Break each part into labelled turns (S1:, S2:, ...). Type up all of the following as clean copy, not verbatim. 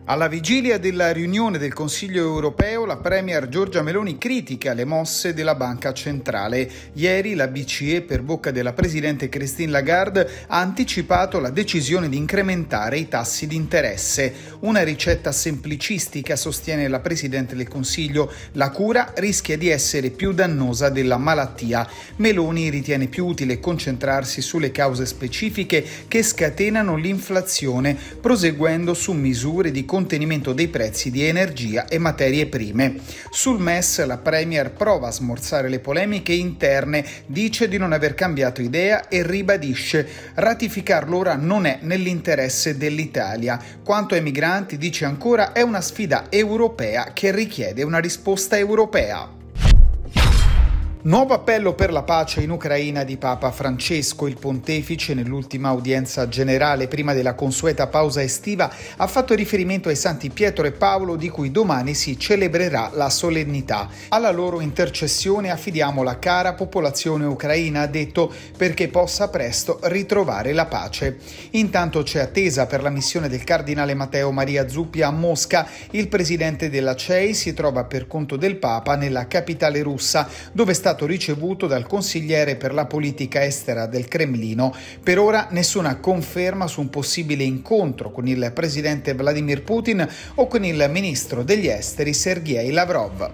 S1: Alla vigilia della riunione del Consiglio europeo, la premier Giorgia Meloni critica le mosse della Banca Centrale. Ieri la BCE, per bocca della presidente Christine Lagarde, ha anticipato la decisione di incrementare i tassi di interesse. Una ricetta semplicistica, sostiene la presidente del Consiglio. La cura rischia di essere più dannosa della malattia. Meloni ritiene più utile concentrarsi sulle cause specifiche che scatenano l'inflazione, proseguendo su misure di contenimento dei prezzi di energia e materie prime. Sul MES la premier prova a smorzare le polemiche interne, dice di non aver cambiato idea e ribadisce: ratificarlo ora non è nell'interesse dell'Italia. Quanto ai migranti, dice ancora, è una sfida europea che richiede una risposta europea. Nuovo appello per la pace in Ucraina di Papa Francesco. Il pontefice, nell'ultima udienza generale prima della consueta pausa estiva, ha fatto riferimento ai santi Pietro e Paolo, di cui domani si celebrerà la solennità. Alla loro intercessione affidiamo la cara popolazione ucraina, ha detto, perché possa presto ritrovare la pace. Intanto c'è attesa per la missione del cardinale Matteo Maria Zuppi a Mosca. Il presidente della CEI si trova per conto del Papa nella capitale russa, dove è stato ricevuto dal consigliere per la politica estera del Cremlino. Per ora nessuna conferma su un possibile incontro con il presidente Vladimir Putin o con il ministro degli esteri Sergej Lavrov.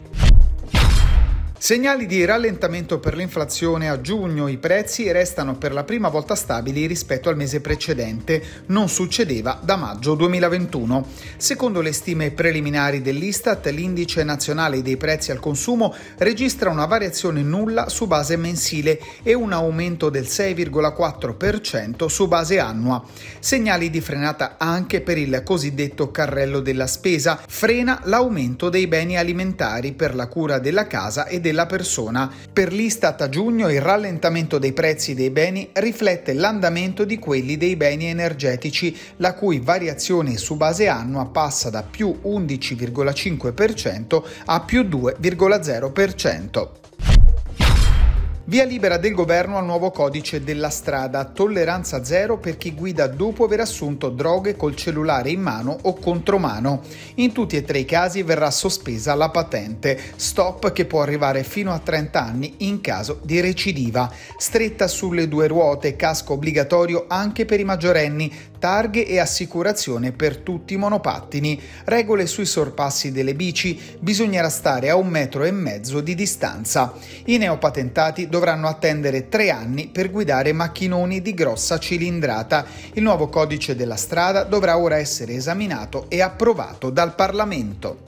S1: Segnali di rallentamento per l'inflazione a giugno. I prezzi restano per la prima volta stabili rispetto al mese precedente. Non succedeva da maggio 2021. Secondo le stime preliminari dell'Istat, l'indice nazionale dei prezzi al consumo registra una variazione nulla su base mensile e un aumento del 6,4% su base annua. Segnali di frenata anche per il cosiddetto carrello della spesa. Frena l'aumento dei beni alimentari per la cura della casa e della persona. Per l'Istat a giugno il rallentamento dei prezzi dei beni riflette l'andamento di quelli dei beni energetici, la cui variazione su base annua passa da più 11,5% a più 2,0%. Via libera del governo al nuovo codice della strada, tolleranza zero per chi guida dopo aver assunto droghe col cellulare in mano o contromano. In tutti e tre i casi verrà sospesa la patente, stop che può arrivare fino a 30 anni in caso di recidiva. Stretta sulle due ruote, casco obbligatorio anche per i maggiorenni, targhe e assicurazione per tutti i monopattini. Regole sui sorpassi delle bici, bisognerà stare a 1,5 metri di distanza. I neopatentati dovranno attendere 3 anni per guidare macchinoni di grossa cilindrata. Il nuovo codice della strada dovrà ora essere esaminato e approvato dal Parlamento.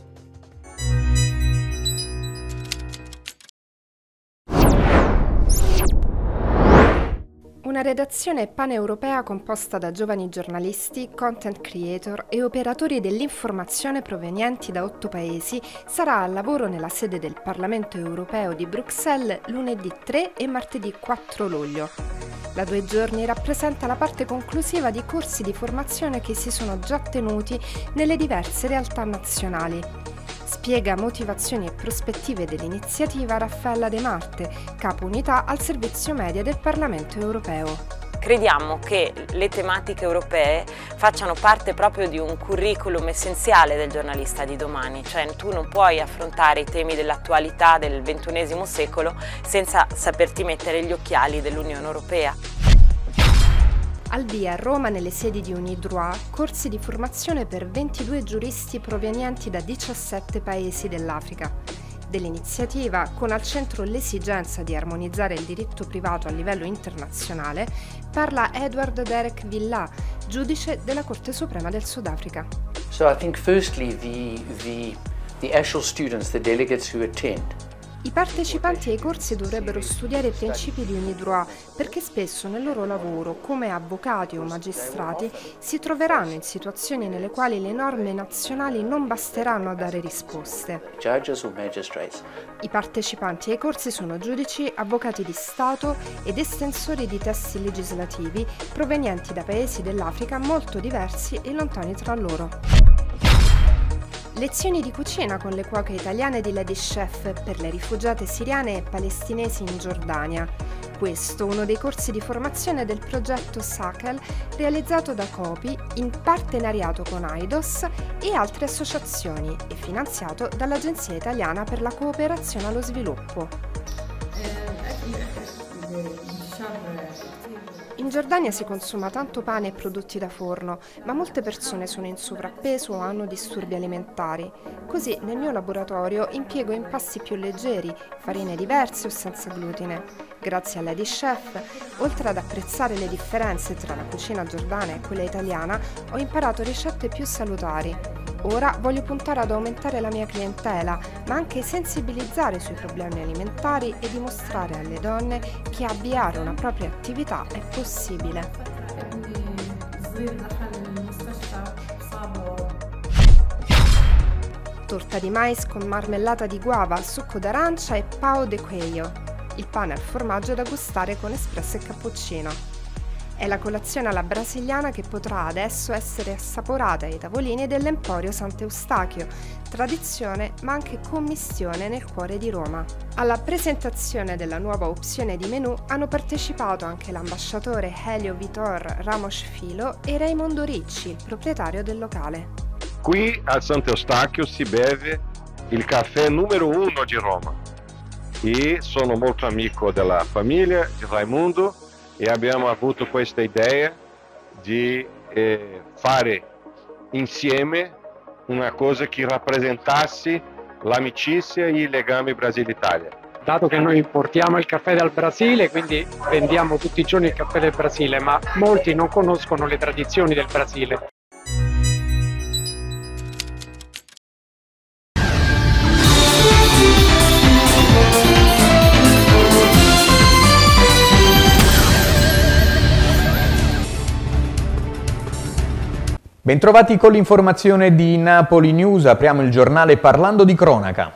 S2: Una redazione paneuropea composta da giovani giornalisti, content creator e operatori dell'informazione provenienti da 8 paesi sarà al lavoro nella sede del Parlamento europeo di Bruxelles lunedì 3 e martedì 4 luglio. Da 2 giorni rappresenta la parte conclusiva di corsi di formazione che si sono già tenuti nelle diverse realtà nazionali. Spiega motivazioni e prospettive dell'iniziativa Raffaella De Marte, capo unità al servizio media del Parlamento europeo.
S3: Crediamo che le tematiche europee facciano parte proprio di un curriculum essenziale del giornalista di domani, cioè tu non puoi affrontare i temi dell'attualità del XXI secolo senza saperti mettere gli occhiali dell'Unione Europea.
S2: Al via a Roma, nelle sedi di Unidroit, corsi di formazione per 22 giuristi provenienti da 17 paesi dell'Africa. Dell'iniziativa, con al centro l'esigenza di armonizzare il diritto privato a livello internazionale, parla Edward Derek Villa, giudice della Corte Suprema del Sudafrica.
S4: So I think firstly the actual students, the delegates who attend,
S2: I partecipanti ai corsi dovrebbero studiare i principi di Unidroit perché spesso nel loro lavoro, come avvocati o magistrati, si troveranno in situazioni nelle quali le norme nazionali non basteranno a dare risposte.
S4: judges or magistrates.
S2: I partecipanti ai corsi sono giudici, avvocati di Stato ed estensori di testi legislativi provenienti da paesi dell'Africa molto diversi e lontani tra loro. Lezioni di cucina con le cuoche italiane di Lady Chef per le rifugiate siriane e palestinesi in Giordania. questo uno dei corsi di formazione del progetto SACEL realizzato da COPI in partenariato con AIDOS e altre associazioni e finanziato dall'Agenzia Italiana per la Cooperazione allo Sviluppo. In Giordania si consuma tanto pane e prodotti da forno, ma molte persone sono in sovrappeso o hanno disturbi alimentari. Così nel mio laboratorio impiego impasti più leggeri, farine diverse o senza glutine. Grazie a Lady Chef, oltre ad apprezzare le differenze tra la cucina giordana e quella italiana, ho imparato ricette più salutari. Ora voglio puntare ad aumentare la mia clientela, ma anche sensibilizzare sui problemi alimentari e dimostrare alle donne che avviare una propria attività è possibile. Torta di mais con marmellata di guava, succo d'arancia e pão de queijo. Il pane al formaggio da gustare con espresso e cappuccino. È la colazione alla brasiliana che potrà adesso essere assaporata ai tavolini dell'Emporio Sant'Eustachio, tradizione ma anche commistione nel cuore di Roma. Alla presentazione della nuova opzione di menù hanno partecipato anche l'ambasciatore Helio Vitor Ramos Filo e Raimondo Ricci, il proprietario del locale.
S5: Qui a Sant'Eustachio si beve il caffè numero 1 di Roma e sono molto amico della famiglia di Raimondo e abbiamo avuto questa idea di fare insieme una cosa che rappresentasse l'amicizia e i legami Brasile-Italia.
S6: Dato che noi importiamo il caffè dal Brasile, quindi vendiamo tutti i giorni il caffè del Brasile, ma molti non conoscono le tradizioni del Brasile.
S7: Bentrovati con l'informazione di Napoli News, apriamo il giornale parlando di cronaca.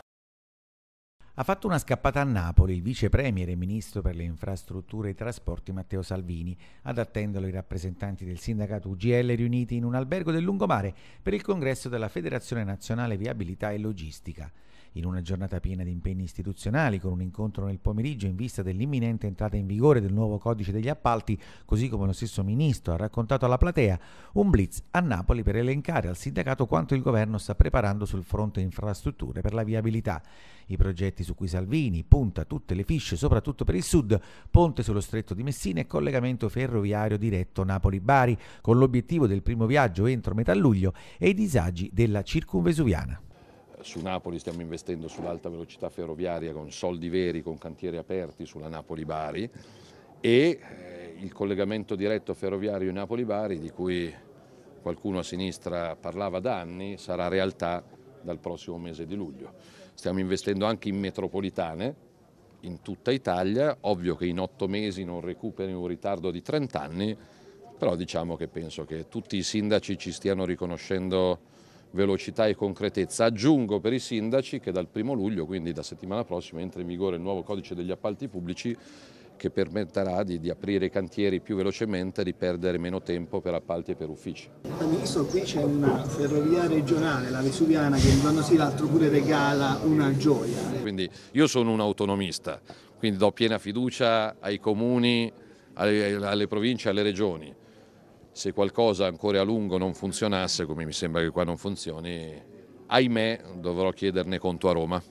S8: Ha fatto una scappata a Napoli il vice premier e ministro per le infrastrutture e i trasporti Matteo Salvini, ad attenderlo i rappresentanti del sindacato UGL riuniti in un albergo del lungomare per il congresso della Federazione Nazionale Viabilità e Logistica. In una giornata piena di impegni istituzionali, con un incontro nel pomeriggio in vista dell'imminente entrata in vigore del nuovo codice degli appalti, così come lo stesso ministro ha raccontato alla platea, un blitz a Napoli per elencare al sindacato quanto il governo sta preparando sul fronte infrastrutture per la viabilità. I progetti su cui Salvini punta tutte le fisce, soprattutto per il sud, ponte sullo stretto di Messina e collegamento ferroviario diretto Napoli-Bari, con l'obiettivo del primo viaggio entro metà luglio e i disagi della circumvesuviana.
S9: Su Napoli stiamo investendo sull'alta velocità ferroviaria con soldi veri, con cantieri aperti sulla Napoli-Bari e il collegamento diretto ferroviario Napoli-Bari, di cui qualcuno a sinistra parlava da anni, sarà realtà dal prossimo mese di luglio. Stiamo investendo anche in metropolitane in tutta Italia, ovvio che in 8 mesi non recuperi un ritardo di 30 anni, però diciamo che penso che tutti i sindaci ci stiano riconoscendo velocità e concretezza. Aggiungo per i sindaci che dal 1° luglio, quindi da settimana prossima, entra in vigore il nuovo codice degli appalti pubblici che permetterà di aprire i cantieri più velocemente e di perdere meno tempo per appalti e per uffici.
S10: Ministro, qui c'è una ferrovia regionale, la Vesuviana, che un anno sì l'altro pure regala una gioia.
S9: Quindi io sono un autonomista, quindi do piena fiducia ai comuni, alle province e alle regioni. Se qualcosa ancora a lungo non funzionasse, come mi sembra che qua non funzioni, ahimè dovrò chiederne conto a Roma.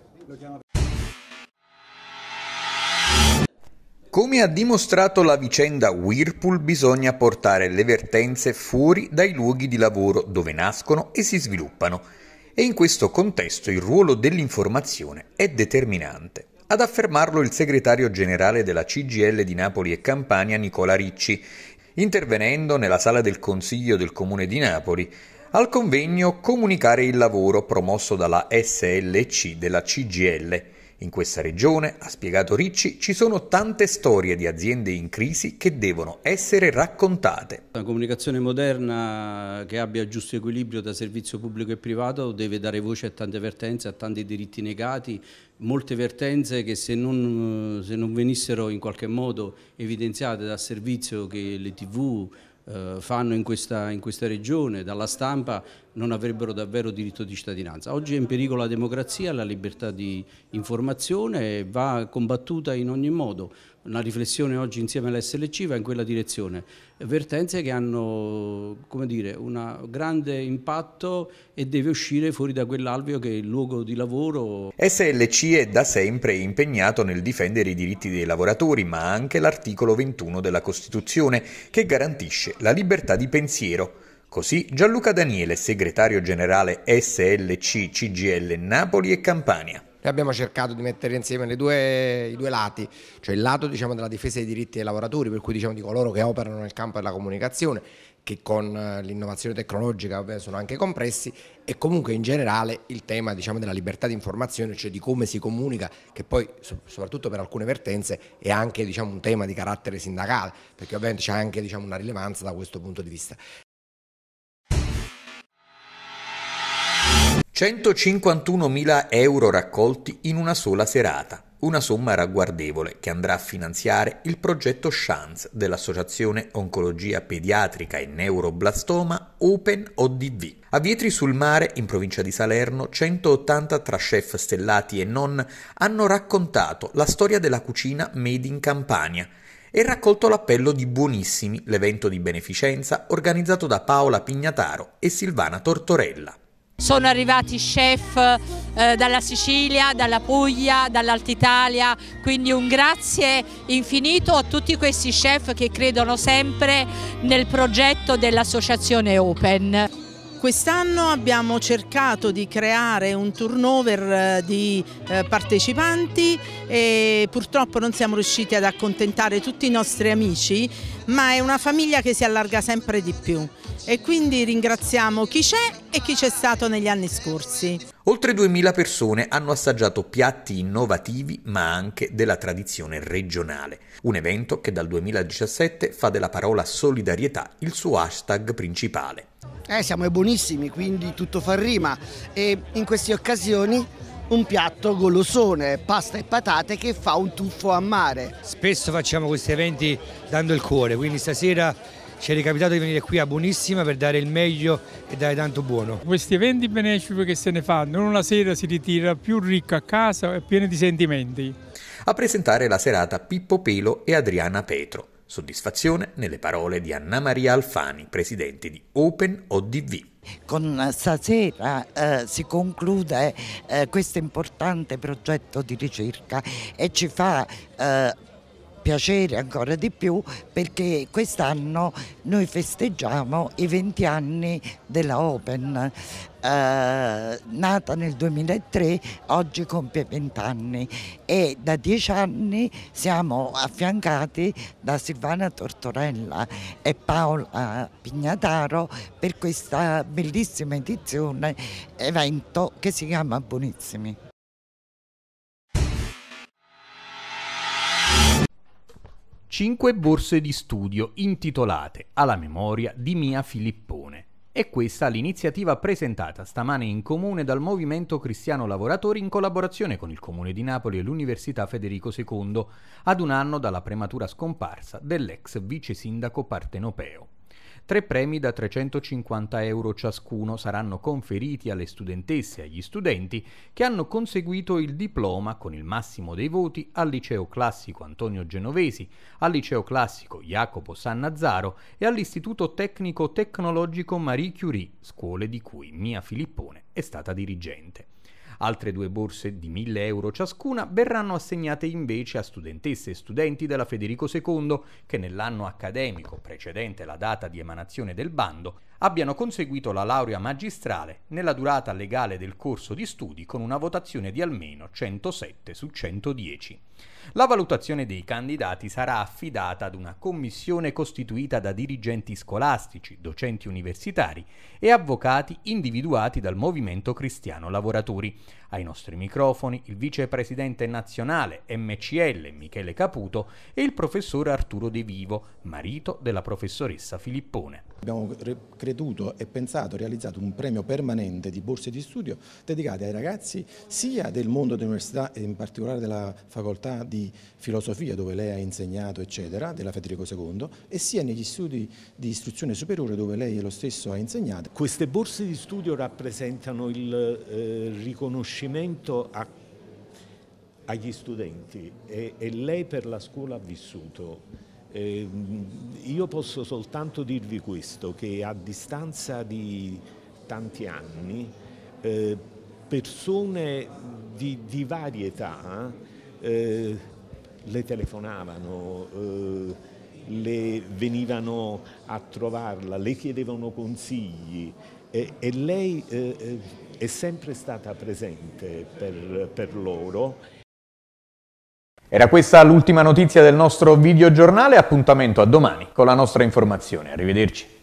S7: Come ha dimostrato la vicenda Whirlpool, bisogna portare le vertenze fuori dai luoghi di lavoro dove nascono e si sviluppano. E in questo contesto il ruolo dell'informazione è determinante. Ad affermarlo il segretario generale della CGIL di Napoli e Campania, Nicola Ricci, intervenendo nella sala del Consiglio del Comune di Napoli al convegno Comunicare il lavoro promosso dalla SLC della CGIL. In questa regione, ha spiegato Ricci, ci sono tante storie di aziende in crisi che devono essere raccontate.
S11: Una comunicazione moderna che abbia giusto equilibrio tra servizio pubblico e privato deve dare voce a tante vertenze, a tanti diritti negati, molte vertenze che se non venissero in qualche modo evidenziate dal servizio che le TV fanno in questa regione, dalla stampa, non avrebbero davvero diritto di cittadinanza. Oggi è in pericolo la democrazia, la libertà di informazione e va combattuta in ogni modo. Una riflessione oggi insieme all'SLC va in quella direzione. Vertenze che hanno, come dire, un grande impatto e deve uscire fuori da quell'alveo che è il luogo di lavoro.
S7: SLC è da sempre impegnato nel difendere i diritti dei lavoratori, ma anche l'articolo 21 della Costituzione che garantisce la libertà di pensiero. Così Gianluca Daniele, segretario generale SLC CGIL Napoli e Campania.
S12: Noi abbiamo cercato di mettere insieme i due lati, cioè il lato della difesa dei diritti dei lavoratori, per cui di coloro che operano nel campo della comunicazione, che con l'innovazione tecnologica sono anche compressi, e comunque in generale il tema della libertà di informazione, cioè di come si comunica, che poi soprattutto per alcune vertenze è anche un tema di carattere sindacale, perché ovviamente c'è anche una rilevanza da questo punto di vista.
S7: 151.000 euro raccolti in una sola serata, una somma ragguardevole che andrà a finanziare il progetto Chance dell'Associazione Oncologia Pediatrica e Neuroblastoma Open ODV. A Vietri sul Mare, in provincia di Salerno, 180 tra chef stellati e non hanno raccontato la storia della cucina made in Campania e raccolto l'appello di Buonissimi, l'evento di beneficenza organizzato da Paola Pignataro e Silvana Tortorella.
S13: Sono arrivati chef dalla Sicilia, dalla Puglia, dall'Alta Italia, quindi un grazie infinito a tutti questi chef che credono sempre nel progetto dell'Associazione Open.
S14: Quest'anno abbiamo cercato di creare un turnover di partecipanti e purtroppo non siamo riusciti ad accontentare tutti i nostri amici, ma è una famiglia che si allarga sempre di più. E quindi ringraziamo chi c'è e chi c'è stato negli anni scorsi.
S7: Oltre 2000 persone hanno assaggiato piatti innovativi ma anche della tradizione regionale. Un evento che dal 2017 fa della parola solidarietà il suo hashtag principale.
S15: Siamo buonissimi, quindi tutto fa rima, e in queste occasioni un piatto golosone, pasta e patate che fa un tuffo a mare.
S16: Spesso facciamo questi eventi dando il cuore, quindi stasera ci è ricapitato di venire qui a Buonissima per dare il meglio e dare tanto buono.
S17: Questi eventi benefici che se ne fanno, una sera si ritira più ricco a casa e pieno di sentimenti.
S7: A presentare la serata Pippo Pelo e Adriana Petro. Soddisfazione nelle parole di Anna Maria Alfani, presidente di Open ODV.
S18: Con stasera si conclude questo importante progetto di ricerca e ci fa piacere ancora di più perché quest'anno noi festeggiamo i 20 anni della Open, nata nel 2003, oggi compie 20 anni e da 10 anni siamo affiancati da Silvana Tortorella e Paola Pignataro per questa bellissima edizione, evento che si chiama Buonissimi.
S19: Cinque borse di studio intitolate alla memoria di Mia Filippone. È questa l'iniziativa presentata stamane in comune dal Movimento Cristiano Lavoratori in collaborazione con il Comune di Napoli e l'Università Federico II, ad un anno dalla prematura scomparsa dell'ex vice sindaco partenopeo. 3 premi da 350 euro ciascuno saranno conferiti alle studentesse e agli studenti che hanno conseguito il diploma con il massimo dei voti al Liceo Classico Antonio Genovesi, al Liceo Classico Jacopo Sannazzaro e all'Istituto Tecnico Tecnologico Marie Curie, scuole di cui Mia Filippone è stata dirigente. Altre 2 borse di 1.000 euro ciascuna verranno assegnate invece a studentesse e studenti della Federico II che nell'anno accademico precedente la data di emanazione del bando abbiano conseguito la laurea magistrale nella durata legale del corso di studi con una votazione di almeno 107 su 110. La valutazione dei candidati sarà affidata ad una commissione costituita da dirigenti scolastici, docenti universitari e avvocati individuati dal Movimento Cristiano Lavoratori. Ai nostri microfoni il vicepresidente nazionale MCL Michele Caputo e il professor Arturo De Vivo, marito della professoressa Filippone.
S20: Abbiamo creduto e pensato, realizzato un premio permanente di borse di studio dedicate ai ragazzi sia del mondo dell'università e in particolare della facoltà di filosofia dove lei ha insegnato eccetera, della Federico II, e sia negli studi di istruzione superiore dove lei lo stesso ha insegnato.
S21: Queste borse di studio rappresentano il riconoscimento agli studenti e lei per la scuola ha vissuto. Io posso soltanto dirvi questo, che a distanza di tanti anni persone di varie età le telefonavano, le venivano a trovarla, le chiedevano consigli e lei è sempre stata presente per loro.
S19: Era questa l'ultima notizia del nostro videogiornale, appuntamento a domani con la nostra informazione. Arrivederci.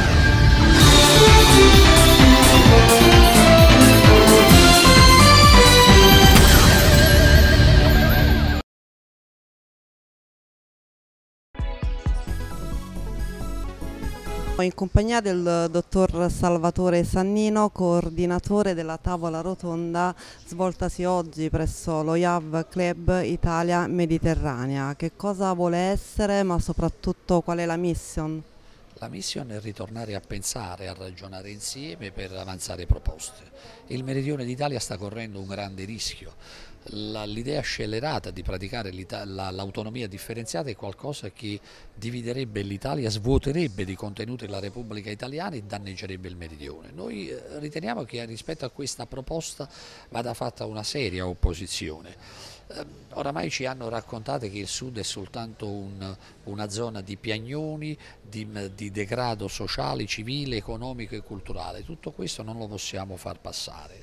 S22: In compagnia del dottor Salvatore Sannino, coordinatore della tavola rotonda svoltasi oggi presso lo IAV Club Italia Mediterranea. Che cosa vuole essere, ma soprattutto qual è la mission?
S23: La mission è ritornare a pensare, a ragionare insieme per avanzare proposte. Il Meridione d'Italia sta correndo un grande rischio. L'idea scellerata di praticare l'autonomia differenziata è qualcosa che dividerebbe l'Italia, svuoterebbe di contenuti la Repubblica Italiana e danneggerebbe il Meridione. Noi riteniamo che rispetto a questa proposta vada fatta una seria opposizione. Oramai ci hanno raccontato che il Sud è soltanto una zona di piagnoni, di degrado sociale, civile, economico e culturale. Tutto questo non lo possiamo far passare.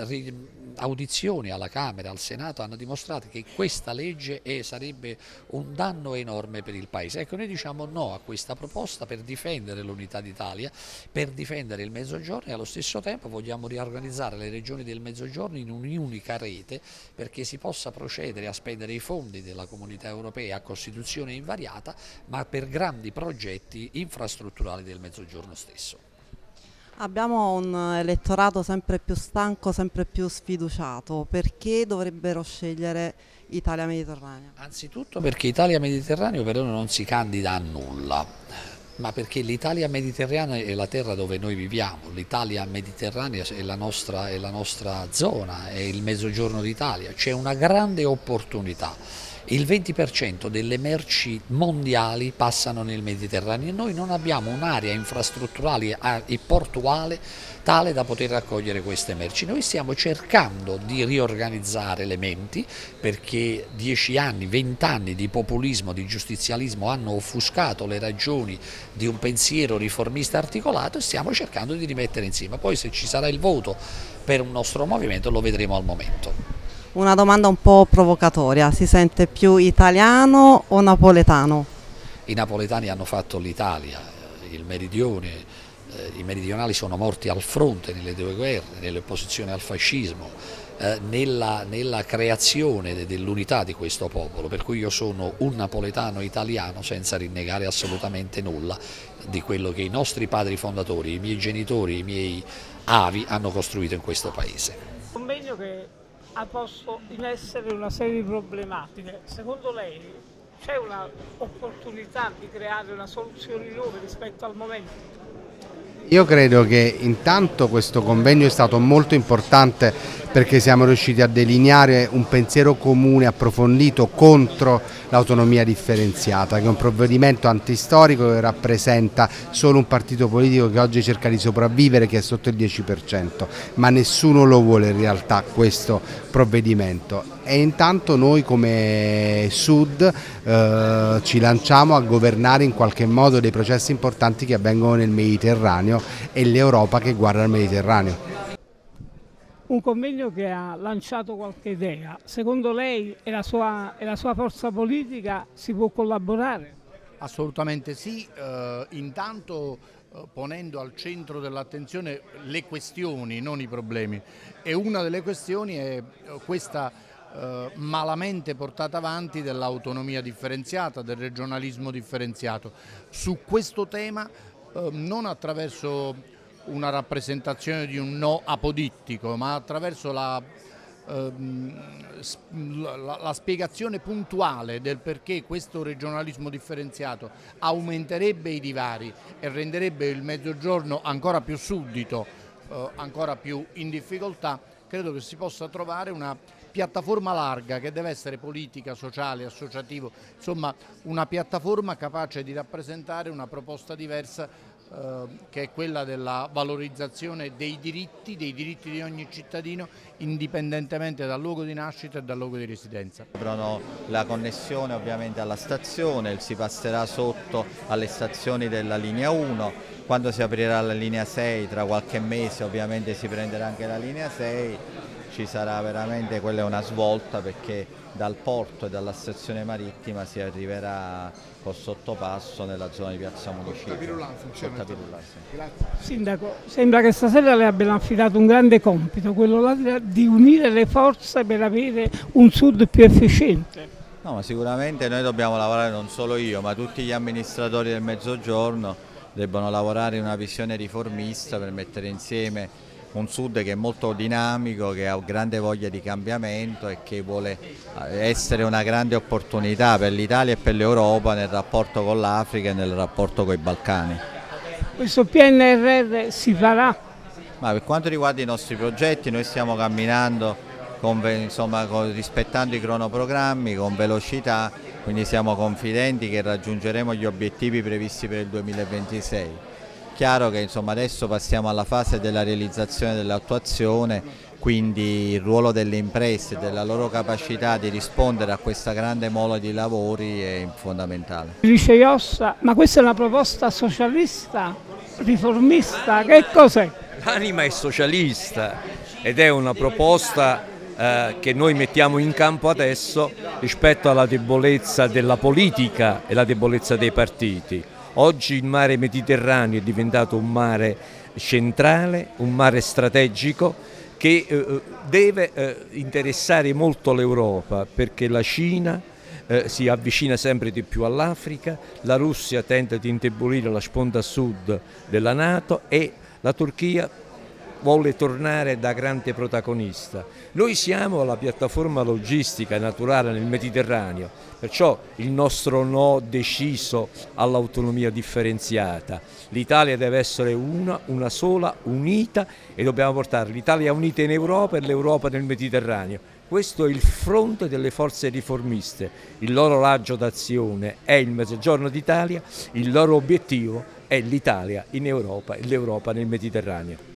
S23: Audizioni alla Camera, al Senato hanno dimostrato che questa legge sarebbe un danno enorme per il Paese. Ecco, noi diciamo no a questa proposta per difendere l'unità d'Italia, per difendere il Mezzogiorno e allo stesso tempo vogliamo riorganizzare le regioni del Mezzogiorno in un'unica rete perché si possa procedere a spendere i fondi della Comunità Europea a Costituzione invariata, ma per grandi progetti infrastrutturali del Mezzogiorno stesso.
S22: Abbiamo un elettorato sempre più stanco, sempre più sfiduciato. Perché dovrebbero scegliere Italia Mediterranea?
S23: Anzitutto perché Italia Mediterranea per noi non si candida a nulla, ma perché l'Italia Mediterranea è la terra dove noi viviamo, l'Italia Mediterranea è la nostra zona, è il Mezzogiorno d'Italia, c'è una grande opportunità. Il 20% delle merci mondiali passano nel Mediterraneo e noi non abbiamo un'area infrastrutturale e portuale tale da poter raccogliere queste merci. Noi stiamo cercando di riorganizzare le menti perché 10 anni, 20 anni di populismo, di giustizialismo hanno offuscato le ragioni di un pensiero riformista articolato e stiamo cercando di rimettere insieme. Poi se ci sarà il voto per un nostro movimento lo vedremo al momento.
S22: Una domanda un po' provocatoria, si sente più italiano o napoletano?
S23: I napoletani hanno fatto l'Italia, il Meridione, i meridionali sono morti al fronte nelle due guerre, nell'opposizione al fascismo, nella creazione dell'unità di questo popolo, per cui io sono un napoletano italiano senza rinnegare assolutamente nulla di quello che i nostri padri fondatori, i miei genitori, i miei avi hanno costruito in questo paese.
S24: Un convegno che ha posto in essere una serie di problematiche. Secondo lei c'è un'opportunità di creare una soluzione nuova rispetto al momento?
S25: Io credo che intanto questo convegno è stato molto importante perché siamo riusciti a delineare un pensiero comune approfondito contro l'autonomia differenziata, che è un provvedimento antistorico che rappresenta solo un partito politico che oggi cerca di sopravvivere, che è sotto il 10%, ma nessuno lo vuole in realtà questo provvedimento. E intanto noi come Sud ci lanciamo a governare in qualche modo dei processi importanti che avvengono nel Mediterraneo e l'Europa che guarda al Mediterraneo.
S24: Un convegno che ha lanciato qualche idea. Secondo lei e la sua forza politica si può collaborare?
S26: Assolutamente sì, intanto ponendo al centro dell'attenzione le questioni, non i problemi. E una delle questioni è questa malamente portata avanti dell'autonomia differenziata, del regionalismo differenziato. Su questo tema non attraverso una rappresentazione di un no apodittico, ma attraverso la spiegazione puntuale del perché questo regionalismo differenziato aumenterebbe i divari e renderebbe il Mezzogiorno ancora più suddito, ancora più in difficoltà. Credo che si possa trovare una piattaforma larga che deve essere politica, sociale, associativo, insomma una piattaforma capace di rappresentare una proposta diversa che è quella della valorizzazione dei diritti di ogni cittadino indipendentemente dal luogo di nascita e dal luogo di residenza.
S1: Avranno la connessione ovviamente alla stazione, si passerà sotto alle stazioni della linea 1, quando si aprirà la linea 6 tra qualche mese ovviamente si prenderà anche la linea 6, ci sarà veramente, quella è una svolta perché dal porto e dalla stazione marittima si arriverà col sottopasso nella zona di Piazza Municipio.
S24: Sindaco, sembra che stasera le abbiano affidato un grande compito, quello là di unire le forze per avere un sud più efficiente.
S1: No, ma sicuramente noi dobbiamo lavorare, non solo io, ma tutti gli amministratori del Mezzogiorno debbono lavorare in una visione riformista per mettere insieme un sud che è molto dinamico, che ha grande voglia di cambiamento e che vuole essere una grande opportunità per l'Italia e per l'Europa nel rapporto con l'Africa e nel rapporto con i Balcani.
S24: Questo PNRR si farà?
S1: Ma per quanto riguarda i nostri progetti noi stiamo camminando rispettando i cronoprogrammi con velocità, quindi siamo confidenti che raggiungeremo gli obiettivi previsti per il 2026. Chiaro che adesso passiamo alla fase della realizzazione dell'attuazione, quindi il ruolo delle imprese e della loro capacità di rispondere a questa grande mole di lavori è fondamentale.
S24: Dice Iossa, ma questa è una proposta socialista, riformista, che cos'è?
S2: L'anima è socialista ed è una proposta che noi mettiamo in campo adesso rispetto alla debolezza della politica e la debolezza dei partiti. Oggi il mare Mediterraneo è diventato un mare centrale, un mare strategico che deve interessare molto l'Europa perché la Cina si avvicina sempre di più all'Africa, la Russia tenta di indebolire la sponda sud della NATO e la Turchia vuole tornare da grande protagonista. Noi siamo la piattaforma logistica naturale nel Mediterraneo, perciò il nostro no deciso all'autonomia differenziata. L'Italia deve essere una sola, unita e dobbiamo portare l'Italia unita in Europa e l'Europa nel Mediterraneo. Questo è il fronte delle forze riformiste, il loro raggio d'azione è il Mezzogiorno d'Italia, il loro obiettivo è l'Italia in Europa e l'Europa nel Mediterraneo.